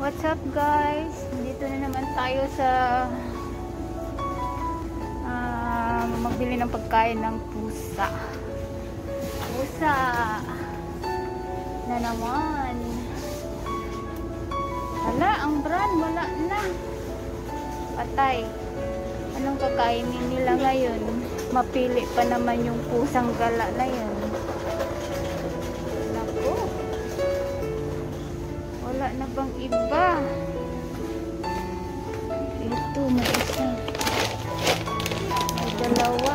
What's up guys? Dito na naman tayo sa magbili ng pagkain ng pusa. Pusa na naman. Wala, ang brand wala na. Patay. Anong kakainin nila ngayon? Mapili pa naman yung pusang gala na yun. Naku. Wala na bang iba? Ito, may isa. May dalawa.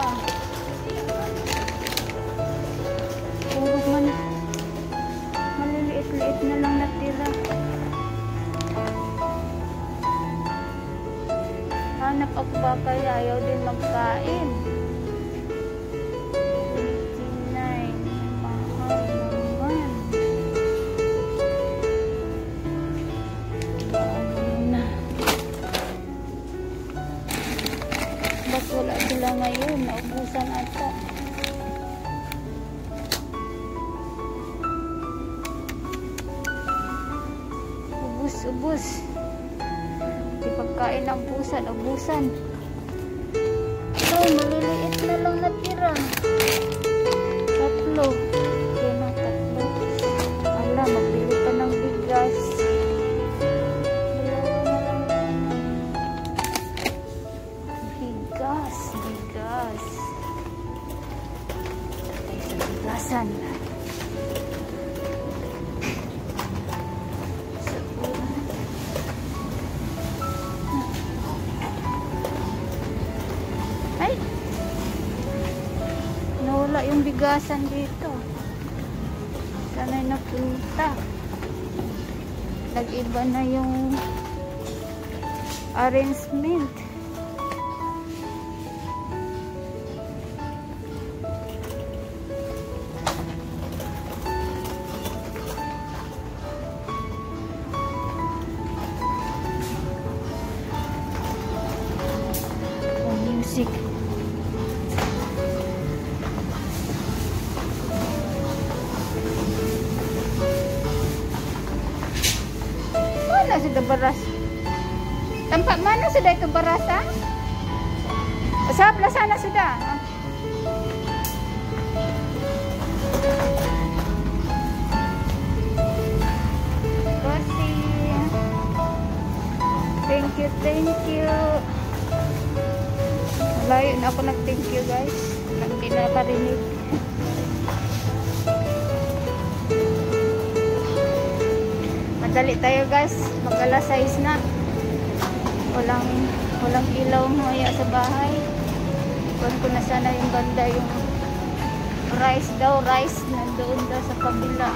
Puro man. Maliliit-liit na lang natira. Hanap ako ba kaya ayaw din magkain? 29. Mahal naman. Ba't wala sila ngayon? Naubusan ata. Ubus. Di pagkain ng pusa, naubusan. Ay, maliliit na lang natira. Tatlo. Okay na, tatlo. Ala, magbili pa ng bigas. Bigas. Ay, sa bigasan. Ay! Nawala yung bigasan dito. Sana'y napunta. Nag-iba na yung arrangement. Music. Mana sudah beras? Tempat mana sudah itu beras? Sebelah sana sudah. Kasih. Thank you. Layo na ako nag-thank you guys. Hindi na parinig. Madali tayo guys. Mag-alas 6 na. Walang ilaw maya sa bahay. Kunin ko na sana yung banda yung rice nandoon daw sa kabila.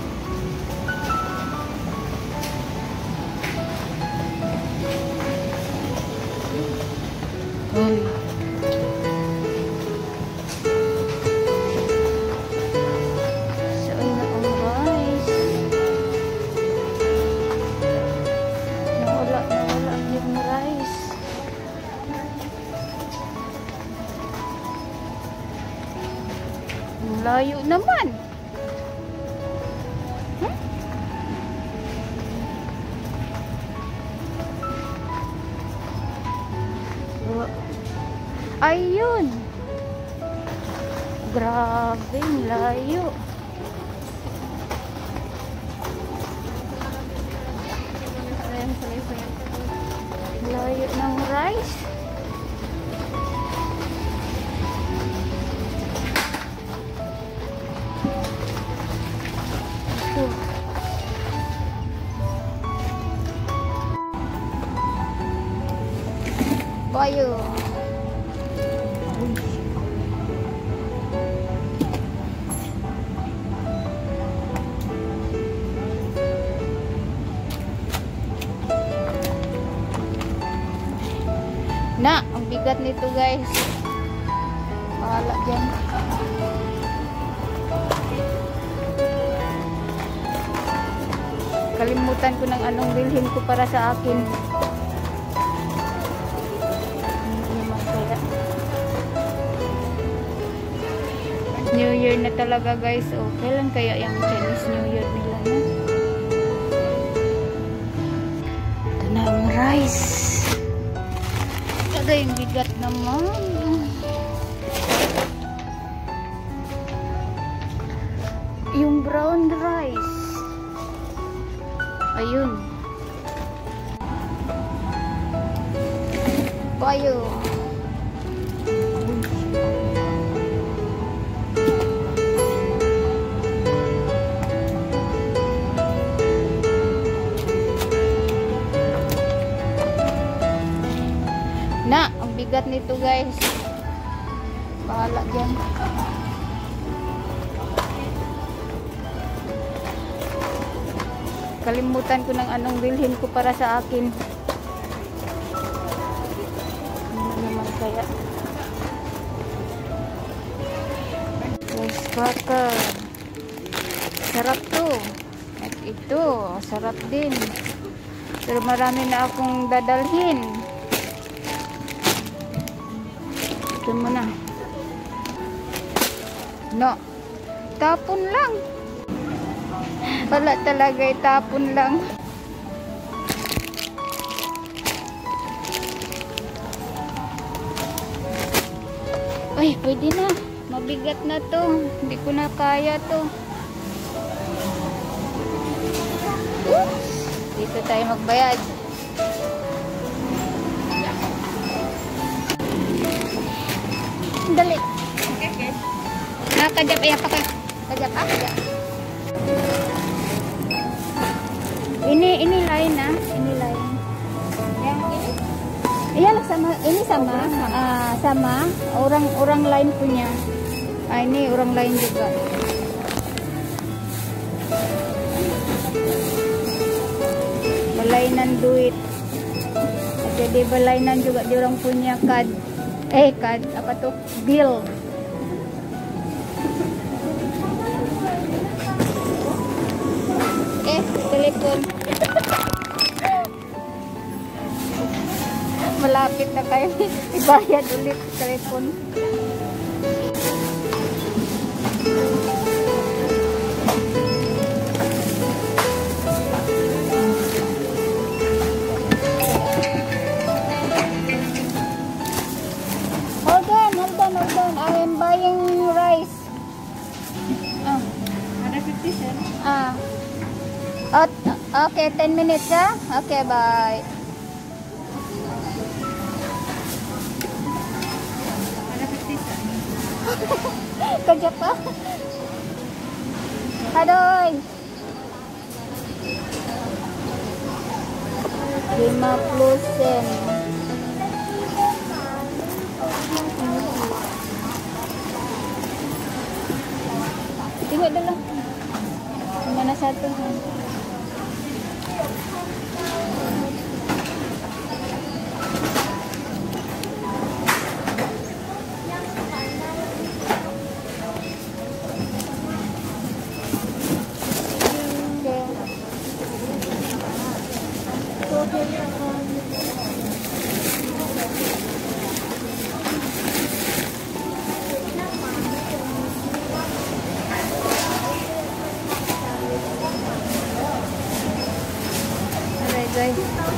Hoy. Layo naman. Ayun. Grabe, layo. Layo ng rice. Bayo. Na, ang bigat nito guys. Bahala dyan. Kalimutan ko ng anong bilhin ko para sa akin. New Year na talaga guys. O, kailan kaya yung Chinese New Year nila na? guys. Ada yung bigat naman. Yung brown rice. Ayun. Bayo. Na, ang bigat nito guys. Bahala dyan. Kalimutan ko ng anong bilhin ko para sa akin. Ano naman kaya? Rice cracker. Sarap to. At ito, sarap din. Pero marami na akong dadalhin. Ito muna. No. Tapon lang. Wala talaga, itapon lang. Ay, pwede na. Mabigat na to. Hindi ko na kaya to. Oops. Dito tayo magbayad. Dali. Okay. Kajap. Kajap. Ini lain na. Ini lain. Yang ini? Iya lah sama. Ini sama. Sama. Orang lain punya. Ini orang lain juga. Balainan duit. Jadi balainan juga di orang punya kad. Kad apa tuh? Bill. Telepon. Malapit na kayo. Ibayad ulit telepon. Hold on. I am buying rice. Ada 50 cents. Okay, 10 minutes ya. Okay, bye. Kerja pa. Adoy. 50 sen. Tengok dulu. Mana satu? Guys.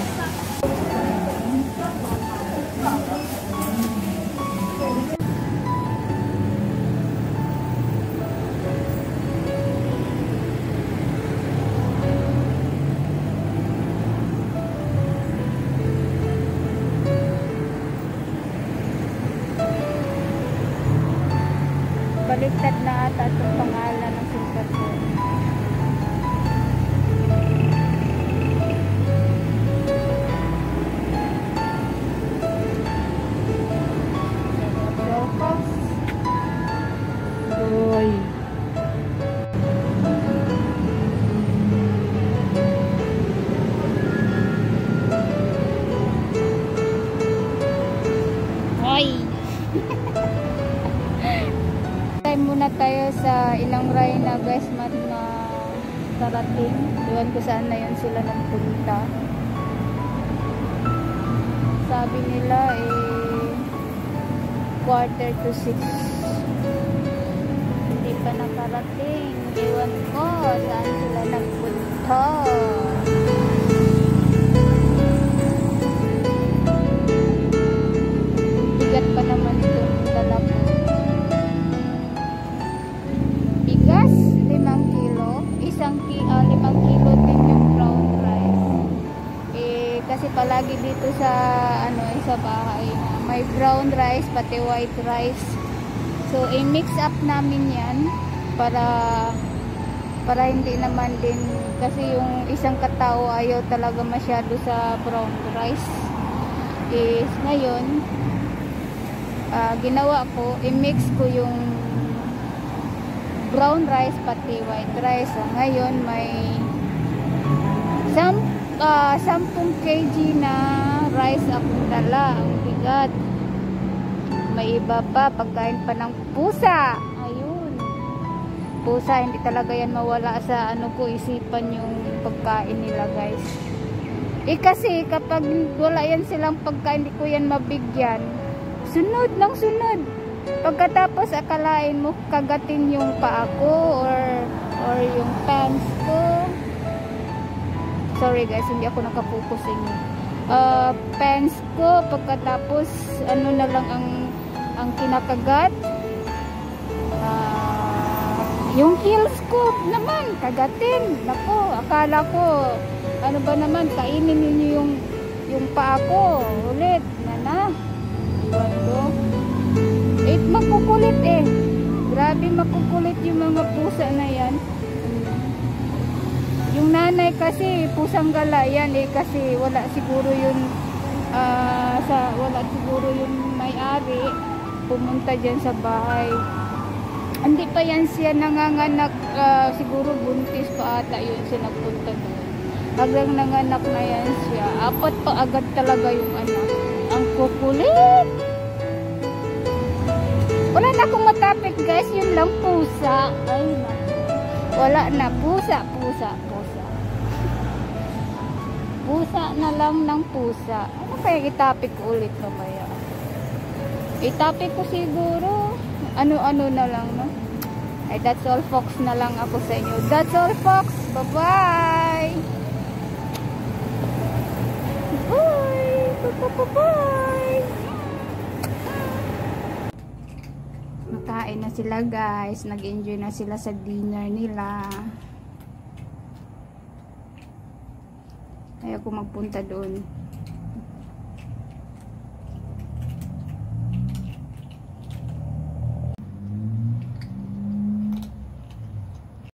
Baliktad na ata itong pangalan ng Singapore. Time muna tayo sa ilang ray na guys man na karating. Iwan ko saan na yun sila nagpunta. Sabi nila 5:45. Hindi pa nakarating. Iwan ko saan sila nagpunta. palagi dito sa ano sa bahay na may brown rice pati white rice. So i-mix up namin 'yan para hindi naman din kasi yung isang katao ayaw talaga masyado sa brown rice. Is ngayon ginawa ko, i-mix ko yung brown rice pati white rice. Ngayon may 10 kg na rice akong dala. Ang bigat. May iba pa, pagkain pa ng pusa. Ayun. Pusa, hindi talaga yan mawala sa ano ko, isipan yung pagkain nila, guys. Kasi kapag wala yan silang pagkain, hindi ko yan mabigyan. Sunod ng sunod. Pagkatapos akalain mo kagatin yung paa ko or yung pants ko. Sorry guys, hindi ako nakapokus inyo. Pants ko, pagkatapos ano na lang ang kinakagat. Yung heels ko naman kagatin. Nako, akala ko ano ba naman kainin niyo yung paa ko ulit. Nana. Iwan ko. Makukulit eh. Grabe makukulit yung mga pusa na yan. Yung nanay kasi pusang gala yan eh kasi wala siguro yung may-ari pumunta dyan sa bahay. Hindi pa yan siya nanganganak, siguro buntis pa ata yun siya nagpunta doon. Hanggang nanganak na yan siya. 4 pa agad talaga yung anak. Ang kukulit. Wala na akong matapik guys, yun lang pusa. Ay na. Wala na, pusa. Pusa na lang ng pusa. Ano kaya itapik ko ulit mamaya? Itapik ko siguro. Ano-ano na lang, no? Ay, that's all folks na lang ako sa inyo. That's all folks. Bye-bye. Bye-bye. Nakain na sila guys. Nag-enjoy na sila sa dinner nila. Ayaw ko magpunta doon.